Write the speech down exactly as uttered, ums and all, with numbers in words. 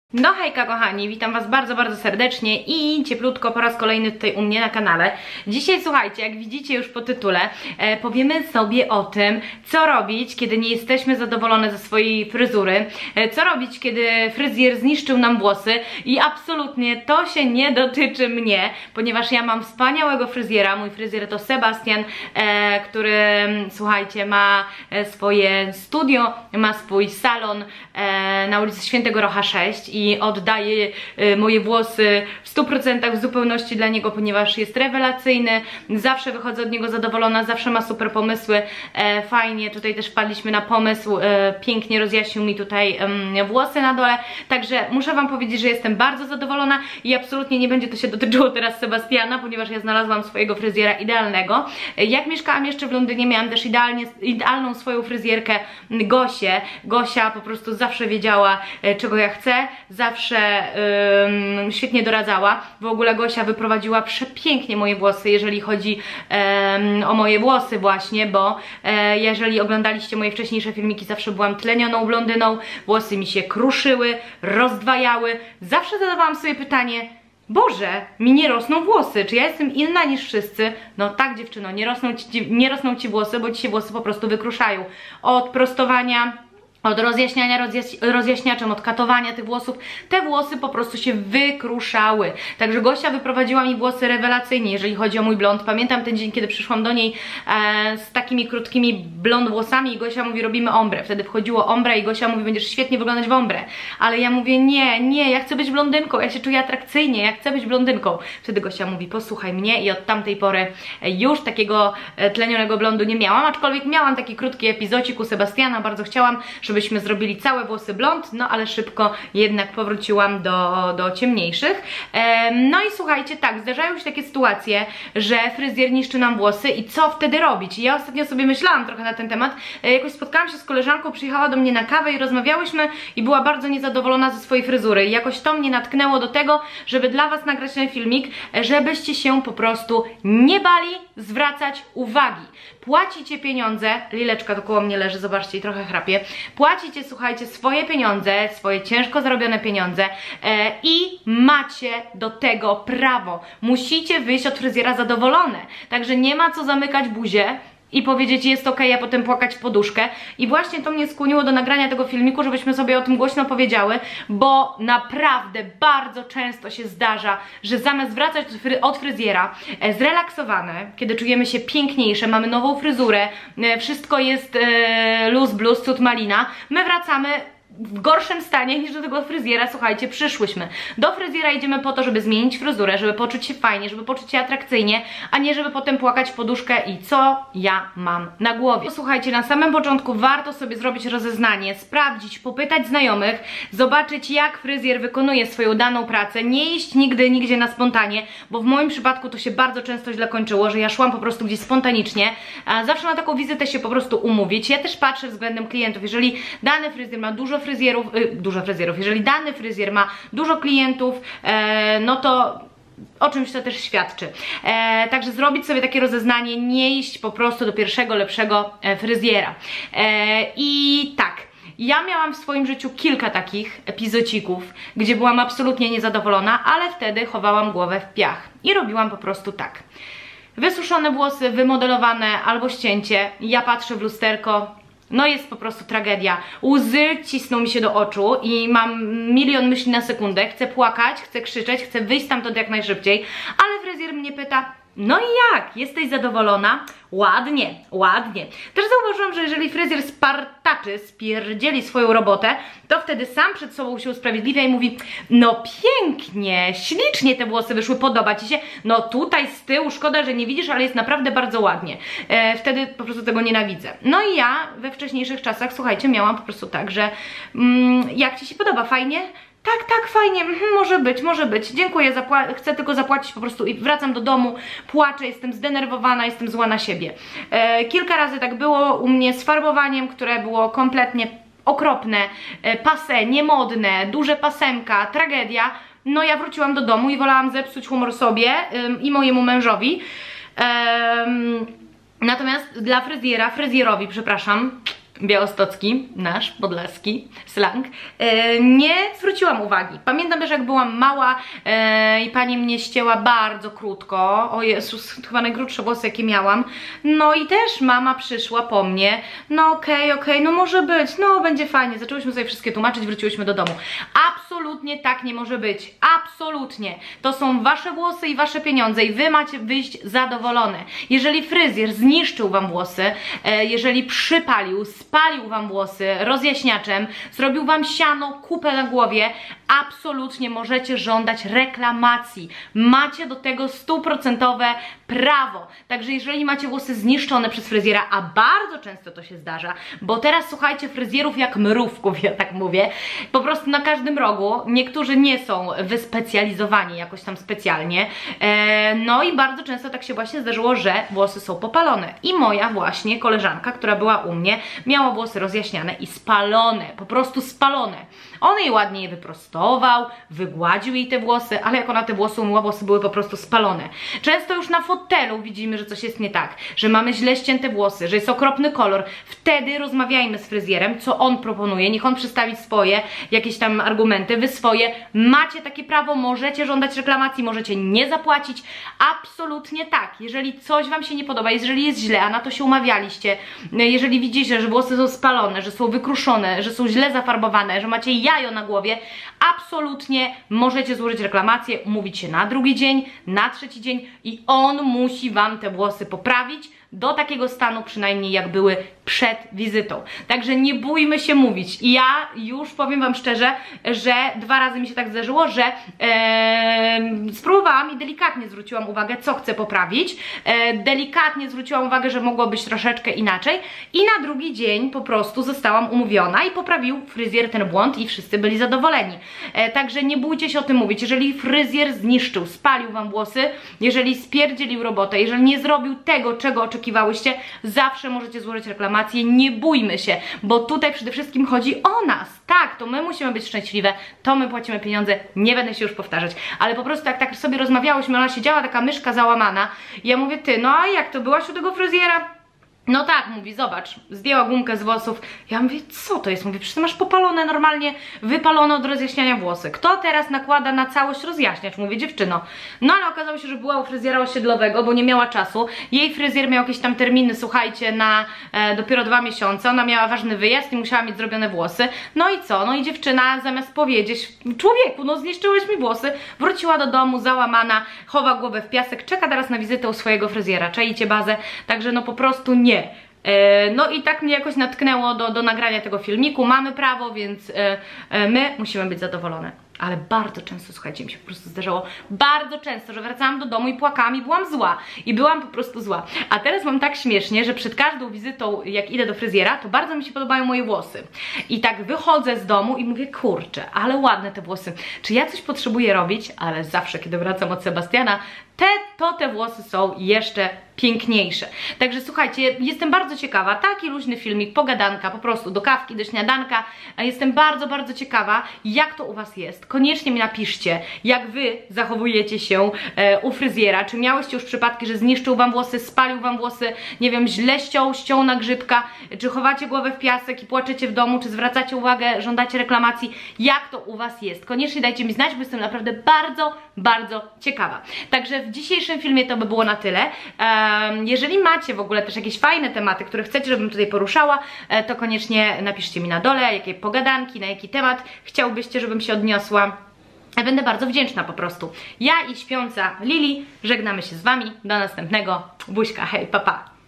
No hejka kochani, witam was bardzo, bardzo serdecznie i cieplutko po raz kolejny tutaj u mnie na kanale. Dzisiaj słuchajcie, jak widzicie już po tytule, e, powiemy sobie o tym, co robić, kiedy nie jesteśmy zadowolone ze swojej fryzury, e, co robić, kiedy fryzjer zniszczył nam włosy i absolutnie to się nie dotyczy mnie, ponieważ ja mam wspaniałego fryzjera. Mój fryzjer to Sebastian, e, który, słuchajcie, ma swoje studio, ma swój salon e, na ulicy Świętego Rocha sześć i i oddaję y, moje włosy w stu procentach w zupełności dla niego, ponieważ jest rewelacyjny, zawsze wychodzę od niego zadowolona, zawsze ma super pomysły, e, fajnie, tutaj też wpadliśmy na pomysł, e, pięknie rozjaśnił mi tutaj e, włosy na dole, także muszę wam powiedzieć, że jestem bardzo zadowolona i absolutnie nie będzie to się dotyczyło teraz Sebastiana, ponieważ ja znalazłam swojego fryzjera idealnego. E, jak mieszkałam jeszcze w Londynie, miałam też idealnie, idealną swoją fryzjerkę Gosię. Gosia po prostu zawsze wiedziała, e, czego ja chcę, zawsze ym, świetnie doradzała. W ogóle Gosia wyprowadziła przepięknie moje włosy, jeżeli chodzi ym, o moje włosy właśnie, bo e, jeżeli oglądaliście moje wcześniejsze filmiki, zawsze byłam tlenioną blondyną, włosy mi się kruszyły, rozdwajały. Zawsze zadawałam sobie pytanie: Boże, mi nie rosną włosy, czy ja jestem inna niż wszyscy? No tak, dziewczyno, nie rosną ci, nie rosną ci włosy, bo ci się włosy po prostu wykruszają. Od prostowania, od rozjaśniania rozjaś rozjaśniaczem, od katowania tych włosów, te włosy po prostu się wykruszały. Także Gosia wyprowadziła mi włosy rewelacyjnie, jeżeli chodzi o mój blond. Pamiętam ten dzień, kiedy przyszłam do niej e, z takimi krótkimi blond włosami i Gosia mówi: robimy ombre. Wtedy wchodziło ombre i Gosia mówi: będziesz świetnie wyglądać w ombre. Ale ja mówię: nie, nie, ja chcę być blondynką, ja się czuję atrakcyjnie, ja chcę być blondynką. Wtedy Gosia mówi: posłuchaj mnie, i od tamtej pory już takiego tlenionego blondu nie miałam, aczkolwiek miałam taki krótki epizodzik u Sebastiana, bardzo chciałam, żebyśmy zrobili całe włosy blond, no ale szybko jednak powróciłam do, do ciemniejszych. E, no i słuchajcie, tak, zdarzają się takie sytuacje, że fryzjer niszczy nam włosy i co wtedy robić? I ja ostatnio sobie myślałam trochę na ten temat, e, jakoś spotkałam się z koleżanką, przyjechała do mnie na kawę i rozmawiałyśmy i była bardzo niezadowolona ze swojej fryzury i jakoś to mnie natknęło do tego, żeby dla was nagrać ten filmik, żebyście się po prostu nie bali zwracać uwagi. Płacicie pieniądze, Lileczka tu koło mnie leży, zobaczcie, i trochę chrapie. Płacicie, słuchajcie, swoje pieniądze, swoje ciężko zarobione pieniądze e, i macie do tego prawo. Musicie wyjść od fryzjera zadowolone. Także nie ma co zamykać buzię i powiedzieć: jest ok, a potem płakać w poduszkę. I właśnie to mnie skłoniło do nagrania tego filmiku, żebyśmy sobie o tym głośno powiedziały, bo naprawdę bardzo często się zdarza, że zamiast wracać od fryzjera e, zrelaksowane, kiedy czujemy się piękniejsze, mamy nową fryzurę, e, wszystko jest e, luz blues, cud malina, my wracamy w gorszym stanie niż do tego fryzjera, słuchajcie, przyszłyśmy. Do fryzjera idziemy po to, żeby zmienić fryzurę, żeby poczuć się fajnie, żeby poczuć się atrakcyjnie, a nie żeby potem płakać w poduszkę i co ja mam na głowie. Słuchajcie, na samym początku warto sobie zrobić rozeznanie, sprawdzić, popytać znajomych, zobaczyć, jak fryzjer wykonuje swoją daną pracę, nie iść nigdy, nigdzie na spontanie, bo w moim przypadku to się bardzo często źle kończyło, że ja szłam po prostu gdzieś spontanicznie, a zawsze na taką wizytę się po prostu umówić. Ja też patrzę względem klientów, jeżeli dany fryzjer ma dużo fryzjerów, y, dużo fryzjerów, jeżeli dany fryzjer ma dużo klientów, e, no to o czymś to też świadczy. E, także zrobić sobie takie rozeznanie, nie iść po prostu do pierwszego, lepszego e, fryzjera. E, I tak, ja miałam w swoim życiu kilka takich epizocików, gdzie byłam absolutnie niezadowolona, ale wtedy chowałam głowę w piach i robiłam po prostu tak. Wysuszone włosy, wymodelowane albo ścięcie, ja patrzę w lusterko, no jest po prostu tragedia. Łzy cisną mi się do oczu i mam milion myśli na sekundę. Chcę płakać, chcę krzyczeć, chcę wyjść stamtąd jak najszybciej, ale fryzjer mnie pyta: no i jak? Jesteś zadowolona? Ładnie, ładnie. Też zauważyłam, że jeżeli fryzjer spartaczy, spierdzieli swoją robotę, to wtedy sam przed sobą się usprawiedliwia i mówi: no pięknie, ślicznie te włosy wyszły, podoba ci się? No tutaj z tyłu, szkoda, że nie widzisz, ale jest naprawdę bardzo ładnie. E, wtedy po prostu tego nienawidzę. No i ja we wcześniejszych czasach, słuchajcie, miałam po prostu tak, że mm, jak ci się podoba, fajnie? Tak, tak, fajnie, mhm, może być, może być, dziękuję, chcę tylko zapłacić po prostu i wracam do domu, płaczę, jestem zdenerwowana, jestem zła na siebie. E, kilka razy tak było u mnie z farbowaniem, które było kompletnie okropne, e, passe, niemodne, duże pasemka, tragedia. No ja wróciłam do domu i wolałam zepsuć humor sobie e, i mojemu mężowi. E, natomiast dla fryzjera, fryzjerowi, przepraszam, białostocki, nasz, podlaski slang, e, nie zwróciłam uwagi. Pamiętam też, jak byłam mała e, i pani mnie ścięła bardzo krótko. O Jezus, chyba najkrótsze włosy, jakie miałam. No i też mama przyszła po mnie. No okej, okay, okej, okay, no może być, no będzie fajnie. Zaczęłyśmy sobie wszystkie tłumaczyć, wróciłyśmy do domu. Absolutnie tak nie może być. Absolutnie. To są wasze włosy i wasze pieniądze i wy macie wyjść zadowolone. Jeżeli fryzjer zniszczył wam włosy, e, jeżeli przypalił, spalił wam włosy rozjaśniaczem, zrobił wam siano, kupę na głowie, absolutnie możecie żądać reklamacji. Macie do tego stuprocentowe prawo. Także jeżeli macie włosy zniszczone przez fryzjera, a bardzo często to się zdarza, bo teraz słuchajcie, fryzjerów jak mrówków, ja tak mówię, po prostu na każdym rogu, niektórzy nie są wyspecjalizowani jakoś tam specjalnie, e, no i bardzo często tak się właśnie zdarzyło, że włosy są popalone. I moja właśnie koleżanka, która była u mnie, miała włosy rozjaśniane i spalone, po prostu spalone. On jej ładnie je wyprostował, wygładził jej te włosy, ale jak ona te włosy umyła, włosy były po prostu spalone. Często już na fotelu widzimy, że coś jest nie tak, że mamy źle ścięte włosy, że jest okropny kolor. Wtedy rozmawiajmy z fryzjerem, co on proponuje, niech on przedstawi swoje jakieś tam argumenty, wy swoje. Macie takie prawo, możecie żądać reklamacji, możecie nie zapłacić. Absolutnie tak. Jeżeli coś wam się nie podoba, jeżeli jest źle, a na to się umawialiście, jeżeli widzicie, że włosy są spalone, że są wykruszone, że są źle zafarbowane, że macie jajo na głowie, absolutnie możecie złożyć reklamację, umówić się na drugi dzień, na trzeci dzień i on musi wam te włosy poprawić do takiego stanu przynajmniej jak były przed wizytą. Także nie bójmy się mówić. I ja już powiem wam szczerze, że dwa razy mi się tak zdarzyło, że e, spróbowałam i delikatnie zwróciłam uwagę, co chcę poprawić. E, delikatnie zwróciłam uwagę, że mogło być troszeczkę inaczej i na drugi dzień po prostu zostałam umówiona i poprawił fryzjer ten błąd i wszyscy byli zadowoleni. E, także nie bójcie się o tym mówić. Jeżeli fryzjer zniszczył, spalił wam włosy, jeżeli spierdzielił robotę, jeżeli nie zrobił tego, czego oczekiwałyście, zawsze możecie złożyć reklamację. Nie bójmy się, bo tutaj przede wszystkim chodzi o nas. Tak, to my musimy być szczęśliwe, to my płacimy pieniądze, nie będę się już powtarzać, ale po prostu jak tak sobie rozmawiałyśmy, ona siedziała taka myszka załamana i ja mówię, ty, no a jak to, byłaś u tego fryzjera? No tak, mówi, zobacz, zdjęła gumkę z włosów. Ja mówię, co to jest? Mówię, przecież ty masz popalone normalnie, wypalone od rozjaśniania włosy. Kto teraz nakłada na całość rozjaśniacz? Mówię, dziewczyno. No ale okazało się, że była u fryzjera osiedlowego, bo nie miała czasu. Jej fryzjer miał jakieś tam terminy, słuchajcie, na e, dopiero dwa miesiące. Ona miała ważny wyjazd i musiała mieć zrobione włosy. No i co? No i dziewczyna zamiast powiedzieć, człowieku, no zniszczyłeś mi włosy, wróciła do domu załamana, chowa głowę w piasek, czeka teraz na wizytę u swojego fryzjera. Czajcie bazę, także no po prostu nie. No i tak mnie jakoś natknęło do, do nagrania tego filmiku. Mamy prawo, więc my musimy być zadowolone. Ale bardzo często, słuchajcie, mi się po prostu zdarzało, bardzo często, że wracałam do domu i płakałam i byłam zła. I byłam po prostu zła. A teraz mam tak śmiesznie, że przed każdą wizytą, jak idę do fryzjera, to bardzo mi się podobają moje włosy. I tak wychodzę z domu i mówię, kurczę, ale ładne te włosy. Czy ja coś potrzebuję robić? Ale zawsze, kiedy wracam od Sebastiana, te, to te włosy są jeszcze piękniejsze. Także słuchajcie, jestem bardzo ciekawa, taki luźny filmik, pogadanka, po prostu do kawki, do śniadanka. Jestem bardzo, bardzo ciekawa, jak to u was jest. Koniecznie mi napiszcie, jak wy zachowujecie się e, u fryzjera. Czy miałyście już przypadki, że zniszczył wam włosy, spalił wam włosy, nie wiem, źle ściął, ściął na grzybka, czy chowacie głowę w piasek i płaczecie w domu, czy zwracacie uwagę, żądacie reklamacji, jak to u was jest. Koniecznie dajcie mi znać, bo jestem naprawdę bardzo, bardzo ciekawa. Także w dzisiejszym filmie to by było na tyle. Um, jeżeli macie w ogóle też jakieś fajne tematy, które chcecie, żebym tutaj poruszała, e, to koniecznie napiszcie mi na dole, jakie pogadanki, na jaki temat chciałbyście, żebym się odniosła. Będę bardzo wdzięczna po prostu. Ja i śpiąca Lili żegnamy się z wami. Do następnego. Buźka, hej, pa pa.